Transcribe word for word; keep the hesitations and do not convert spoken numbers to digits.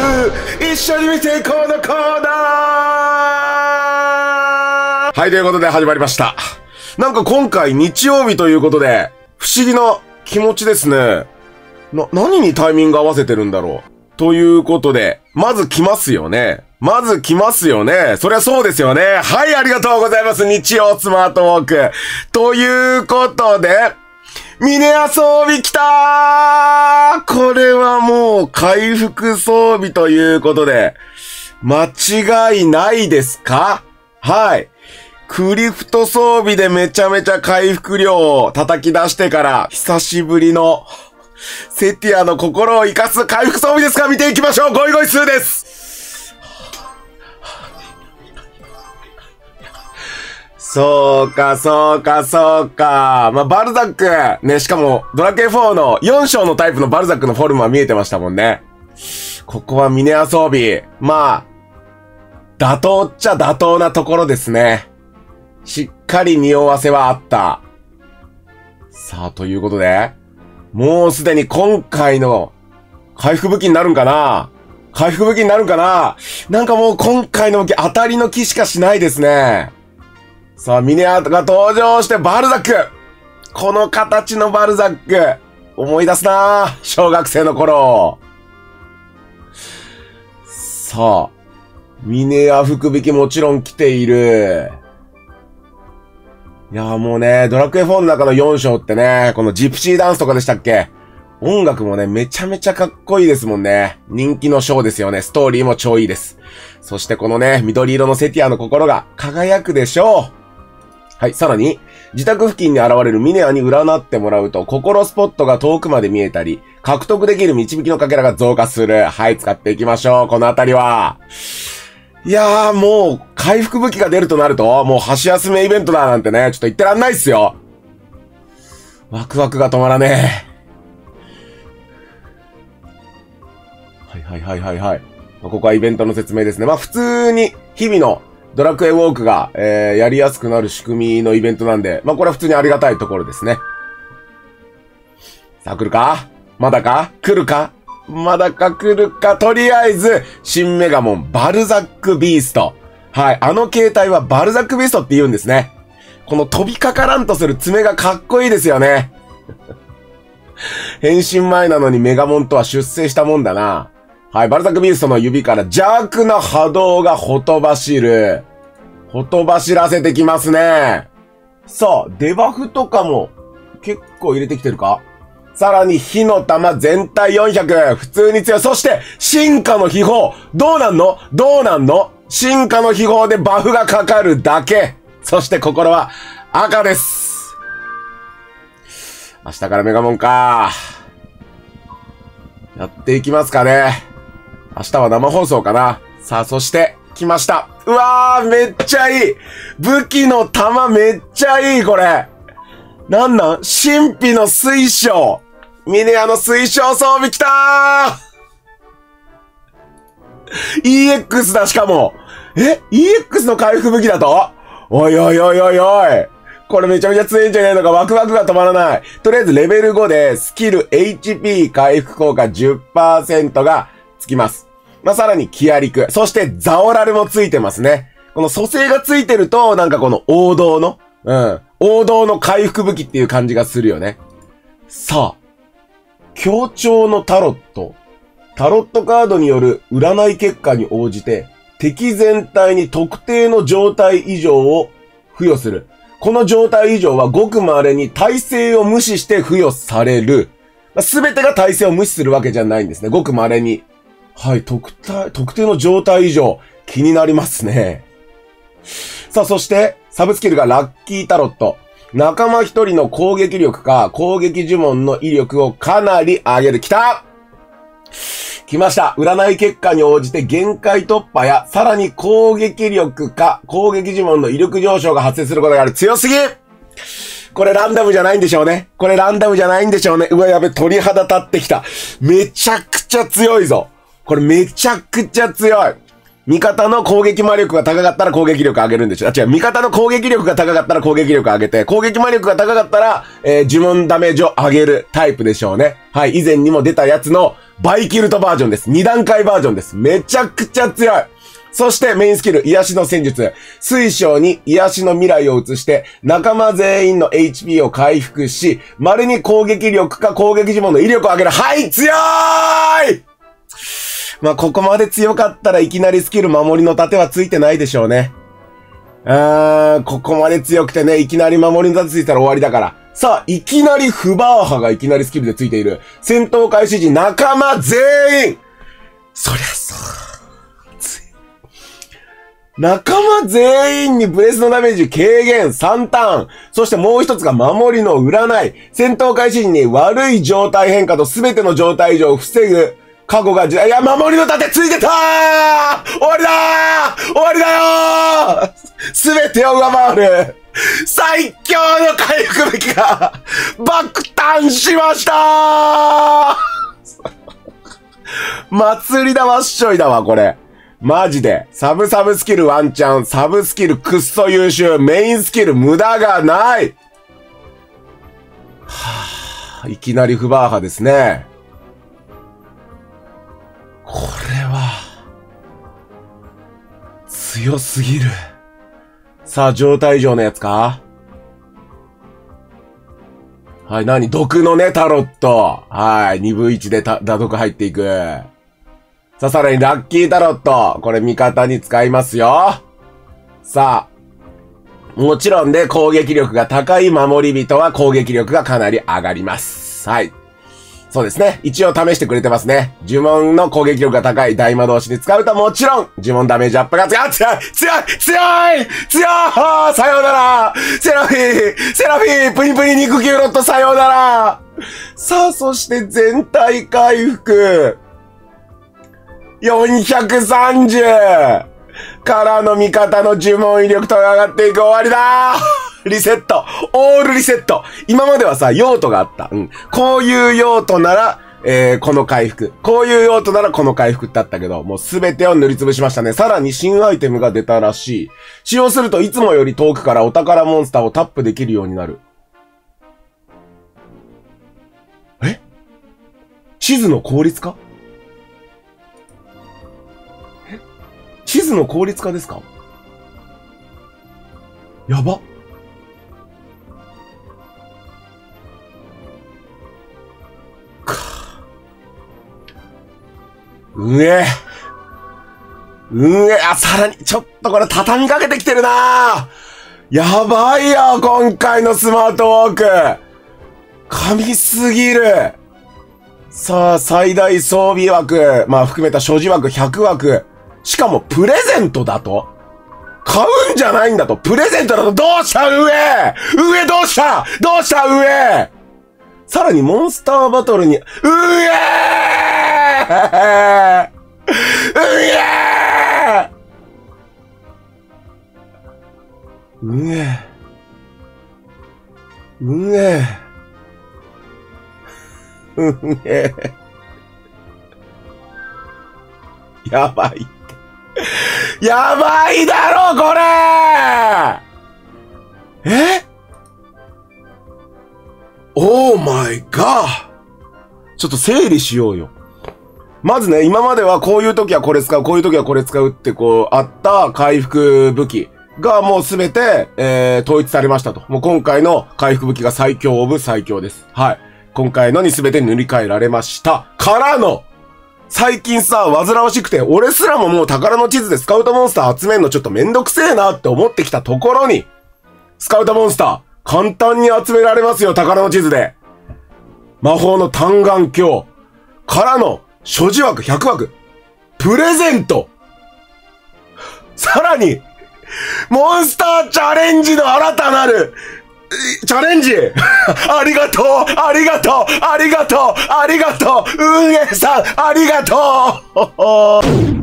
一緒に見てこのコーナー。はい、ということで始まりました。なんか今回日曜日ということで、不思議な気持ちですね。な、何にタイミング合わせてるんだろう。ということで、まず来ますよね。まず来ますよね。そりゃそうですよね。はい、ありがとうございます。日曜スマートウォーク。ということで、ミネア装備来たー。これはもう回復装備ということで、間違いないですか？はい。クリフト装備でめちゃめちゃ回復量を叩き出してから、久しぶりのセティアの心を生かす回復装備ですか？見ていきましょう。ゴイゴイスーです。そうか、そうか、そうか。まあ、バルザック。ね、しかも、ドラクエフォーのよん章のタイプのバルザックのフォルムは見えてましたもんね。ここはミネア装備。まあ、妥当っちゃ妥当なところですね。しっかり匂わせはあった。さあ、ということで、もうすでに今回の回復武器になるんかな？回復武器になるんかな？なんかもう今回の武器当たりの気しかしないですね。さあ、ミネアが登場してバルザック。この形のバルザック。思い出すなぁ。小学生の頃。さあ、ミネア福引きもちろん来ている。いやーもうね、ドラクエフォーの中のよん章ってね、このジプシーダンスとかでしたっけ？音楽もね、めちゃめちゃかっこいいですもんね。人気の章ですよね。ストーリーも超いいです。そしてこのね、緑色のセティアの心が輝くでしょう。はい、さらに、自宅付近に現れるミネアに占ってもらうと、心スポットが遠くまで見えたり、獲得できる導きのかけらが増加する。はい、使っていきましょう。このあたりは。いやー、もう、回復武器が出るとなると、もう箸休めイベントだなんてね、ちょっと言ってらんないっすよ。ワクワクが止まらねえ。はいはいはいはいはい。ここはイベントの説明ですね。まあ普通に、日々の、ドラクエウォークが、えー、やりやすくなる仕組みのイベントなんで、まあ、これは普通にありがたいところですね。さあ、来るか？まだか？来るか？まだか来るか？とりあえず、新メガモン、バルザックビースト。はい、あの形態はバルザックビーストって言うんですね。この飛びかからんとする爪がかっこいいですよね。変身前なのにメガモンとは出世したもんだな。はい、バルザックビーストの指から邪悪な波動がほとばしる。ほとばしらせてきますね。さあ、デバフとかも結構入れてきてるか？さらに火の玉全体よんひゃく。普通に強い。そして、進化の秘宝。どうなんの？どうなんの？進化の秘宝でバフがかかるだけ。そして心は赤です。明日からメガモンか。やっていきますかね。明日は生放送かな。さあ、そして、来ました。うわー、めっちゃいい。武器の弾めっちゃいい、これ。なんなん？神秘の水晶。ミネアの水晶装備来たー イーエックス だ、しかも。え ?イーエックス の回復武器だと？おいおいおいおいおい。これめちゃめちゃ強いんじゃねえのか。ワクワクが止まらない。とりあえずレベルごでスキル エイチピー 回復効果 じゅっパーセント がつきます。まあ、さらにキアリク。そしてザオラルもついてますね。この蘇生がついてると、なんかこの王道の、うん。王道の回復武器っていう感じがするよね。さあ。強調のタロット。タロットカードによる占い結果に応じて、敵全体に特定の状態異常を付与する。この状態異常はごく稀に耐性を無視して付与される。すべてが耐性を無視するわけじゃないんですね。ごく稀に。はい、特定、特定の状態異常、気になりますね。さあ、そして、サブスキルがラッキータロット。仲間一人の攻撃力か、攻撃呪文の威力をかなり上げる。来た！来ました。占い結果に応じて限界突破や、さらに攻撃力か、攻撃呪文の威力上昇が発生することがある。強すぎ！これランダムじゃないんでしょうね。これランダムじゃないんでしょうね。うわ、やべ、鳥肌立ってきた。めちゃくちゃ強いぞ。これめちゃくちゃ強い。 味方の攻撃魔力が高かったら攻撃力上げるんでしょ。あ、違う、味方の攻撃力が高かったら攻撃力上げて、攻撃魔力が高かったら、えー、呪文ダメージを上げるタイプでしょうね。はい、以前にも出たやつのバイキルトバージョンです。に段階バージョンです。めちゃくちゃ強い。そしてメインスキル、癒しの戦術。水晶に癒しの未来を移して、仲間全員の エイチピー を回復し、稀に攻撃力か攻撃呪文の威力を上げる。はい、強ーい！まあ、ここまで強かったらいきなりスキル守りの盾はついてないでしょうね。あー、ここまで強くてね、いきなり守りの盾ついたら終わりだから。さあ、いきなりフバーハがいきなりスキルでついている。戦闘開始時仲間全員そりゃそう。仲間全員にブレスのダメージ軽減さんターン。そしてもう一つが守りの占い。戦闘開始時に悪い状態変化と全ての状態異常を防ぐ。過去が、いや、守りの盾ついてたー！終わりだー！終わりだよー！全てを上回る最強の回復武器が爆誕しましたー祭りだわっしょいだわ、これ。マジで。サブサブスキルワンチャン、サブスキルくっそ優秀、メインスキル無駄がない。はぁ、いきなりフバーハですね。これは、強すぎる。さあ、状態異常のやつか？はい、何？毒のね、タロット。はい、にぶいちでた、打毒入っていく。さあ、さらにラッキータロット。これ味方に使いますよ。さあ、もちろんで攻撃力が高い守り人は攻撃力がかなり上がります。はい。そうですね。一応試してくれてますね。呪文の攻撃力が高い大魔導士に使うともちろん、呪文ダメージアップが強い強い強い強い強いさようならセラフィーセラフィープニプニ肉球ロットさようならさあ、そして全体回復よんひゃくさんじゅうからの味方の呪文威力と上がっていく終わりだーリセットオールリセット今まではさ、用途があった。うん。こういう用途なら、えー、この回復。こういう用途ならこの回復ってあったけど、もうすべてを塗りつぶしましたね。さらに新アイテムが出たらしい。使用するといつもより遠くからお宝モンスターをタップできるようになる。え？地図の効率化？え？地図の効率化ですか？やば。うえ。うえ、あ、さらに、ちょっとこれ畳みかけてきてるなぁ。やばいよ、今回のスマートウォーク。神すぎる。さあ、最大装備枠、まあ含めた所持枠ひゃく枠。しかもプレゼントだと？買うんじゃないんだと。プレゼントだと。どうした上上どうしたどうした上さらにモンスターバトルに、うえーうえーうえうえうえやばいって。やばいだろ、これえオーマイガーちょっと整理しようよ。まずね、今まではこういう時はこれ使う、こういう時はこれ使うってこう、あった回復武器がもうすべて、えー、統一されましたと。もう今回の回復武器が最強オブ最強です。はい。今回のにすべて塗り替えられました。からの、最近さ、煩わしくて、俺すらももう宝の地図でスカウトモンスター集めるのちょっとめんどくせえなって思ってきたところに、スカウトモンスター、簡単に集められますよ、宝の地図で。魔法の単眼鏡からの所持枠ひゃく枠。プレゼントさらに、モンスターチャレンジの新たなる、チャレンジありがとうありがとうありがとうありがとう運営さんありがとう